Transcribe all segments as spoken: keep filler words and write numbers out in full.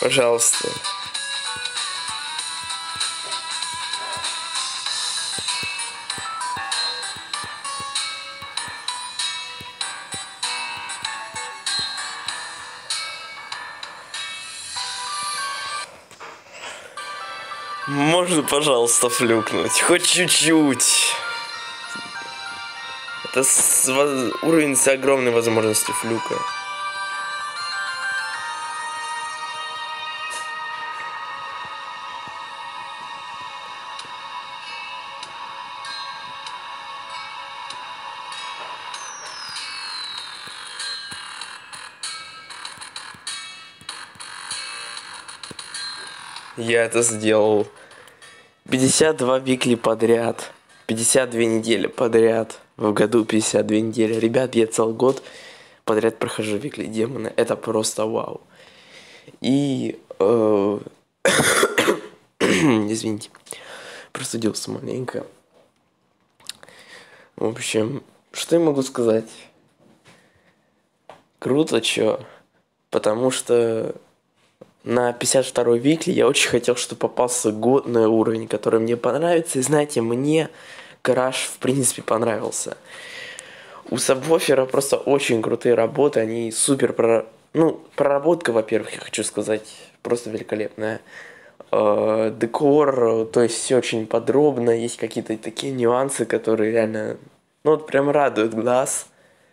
Пожалуйста. Можно, пожалуйста, флюкнуть? Хоть чуть-чуть. Это с... уровень с огромной возможностью флюка. Я это сделал. пятьдесят два викли подряд. пятьдесят две недели подряд. В году пятьдесят две недели. Ребят, я целый год подряд прохожу викли демона. Это просто вау. И... Э... Извините. Простудился маленько. В общем, что я могу сказать? Круто, чё? Потому что... На пятьдесят второй викли я очень хотел, чтобы попался годный уровень, который мне понравится. И знаете, мне Гараж в принципе понравился. У Сабвуфера просто очень крутые работы, они супер прор... Ну, проработка, во-первых, я хочу сказать, просто великолепная. Э, декор, то есть все очень подробно, есть какие-то такие нюансы, которые реально, ну вот прям радуют глаз.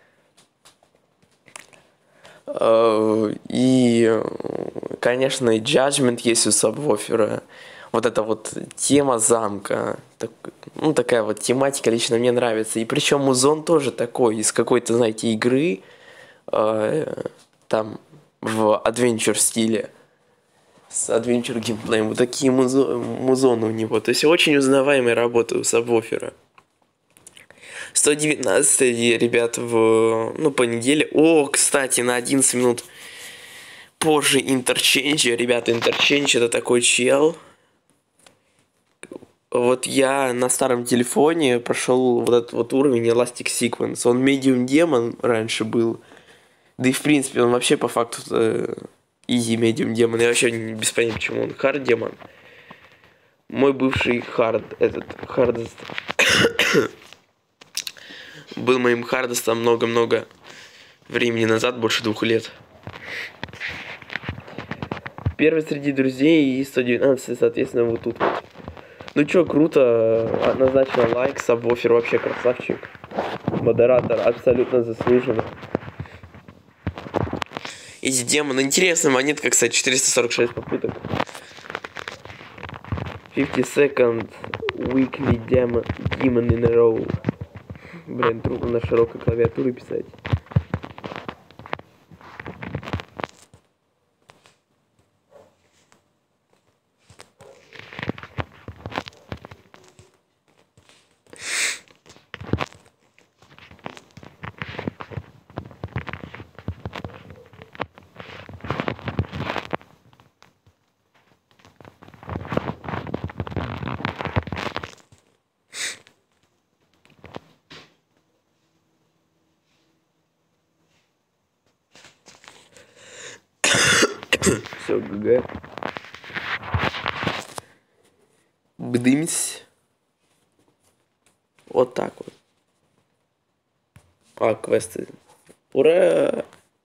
И, конечно, и Judgment есть у Сабвуфера. Вот эта вот тема замка, так, ну такая вот тематика лично мне нравится. И причем музон тоже такой, из какой-то, знаете, игры, э, там, в адвенчур стиле, с адвенчур геймплеем. Вот такие музо- музоны у него. То есть очень узнаваемые работы у Сабвуфера. сто девятнадцатый, ребят, в, ну, по неделе. О, кстати, на одиннадцать минут позже Интерчейнджа. Ребята, Интерчейндж это такой чел. Вот я на старом телефоне прошел вот этот вот уровень Elastic Sequence. Он Medium Demon раньше был. Да и в принципе он вообще по факту э, Easy Medium Demon. Я вообще не без понятия, почему он Hard Demon. Мой бывший Hard, этот, Hardest... был моим хардестом много-много времени назад, больше двух лет. Первый среди друзей и сто девятнадцать, соответственно, вот тут вот. Ну чё, круто, однозначно лайк, Сабвуфер вообще красавчик. Модератор абсолютно заслуженно. Эти демоны, интересная монетка, кстати, четыреста сорок шесть попыток. пятьдесят секонд weekly demon, demon in a row. Блин, трудно на широкой клавиатуре писать. Все, ГГ. Бдымсь. Вот так вот. А, квесты. Ура!